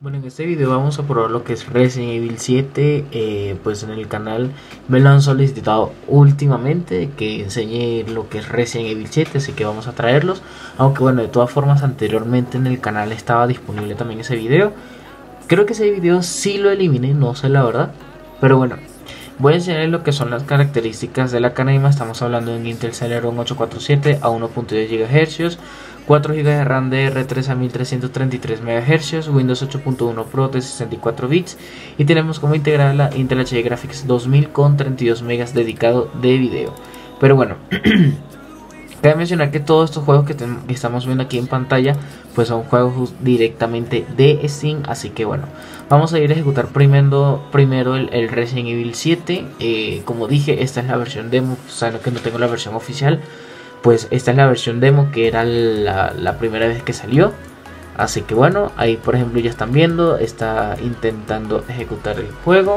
Bueno, en este video vamos a probar lo que es Resident Evil 7. Pues en el canal me lo han solicitado últimamente que enseñe lo que es Resident Evil 7, así que vamos a traerlos. Aunque bueno, de todas formas anteriormente en el canal estaba disponible también ese video. Creo que ese video sí lo eliminé, no sé la verdad, pero bueno. Voy a enseñarles lo que son las características de la Canaima. Estamos hablando de un Intel Celeron 847 a 1.10 GHz, 4 GB de RAM DR3 a 1333 MHz, Windows 8.1 Pro de 64 bits y tenemos como integrada la Intel HD Graphics 2000 con 32 MB dedicado de video. Pero bueno, cabe mencionar que todos estos juegos que estamos viendo aquí en pantalla pues son juegos directamente de Steam, así que bueno, vamos a ir a ejecutar primero el Resident Evil 7. Como dije, esta es la versión demo, saben que no tengo la versión oficial, pues esta es la versión demo que era la primera vez que salió. Así que bueno, ahí por ejemplo ya están viendo, está intentando ejecutar el juego.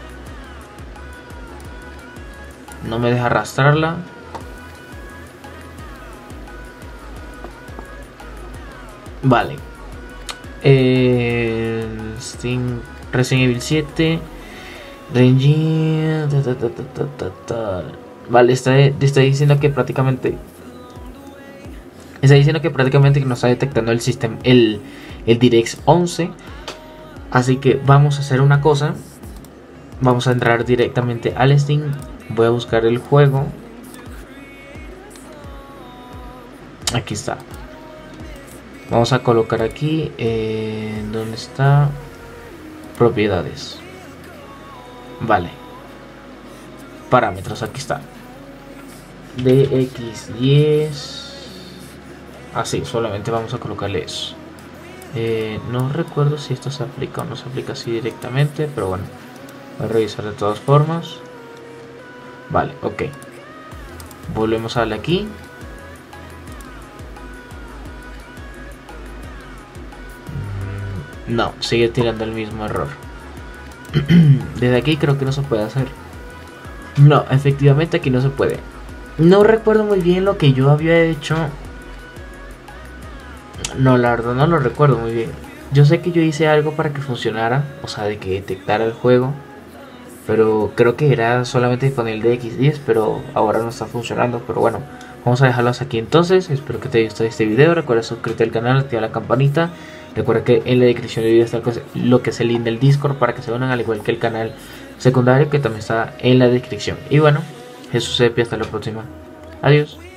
No me deja arrastrarla. Vale. Steam Resident Evil 7. Vale, está diciendo que prácticamente que nos está detectando el sistema, el DirectX 11. Así que vamos a hacer una cosa. Vamos a entrar directamente al Steam. Voy a buscar el juego. Aquí está. Vamos a colocar aquí ¿dónde está? Propiedades. Vale. Parámetros, aquí está. DX10. Así, solamente vamos a colocarle eso. No recuerdo si esto se aplica o no se aplica así directamente, pero bueno, voy a revisar de todas formas. Vale, ok. Volvemos a darle aquí. No, sigue tirando el mismo error. Desde aquí creo que no se puede hacer. No, efectivamente aquí no se puede. No recuerdo muy bien lo que yo había hecho. No, la verdad no lo recuerdo muy bien. Yo sé que yo hice algo para que funcionara, o sea, de que detectara el juego, pero creo que era solamente con el DX10, pero ahora no está funcionando. Pero bueno, vamos a dejarlos aquí entonces. Espero que te haya gustado este video. Recuerda suscribirte al canal, activar la campanita. Recuerda que en la descripción del video está lo que es el link del Discord para que se unan, al igual que el canal secundario que también está en la descripción. Y bueno, Jesús Epi, hasta la próxima. Adiós.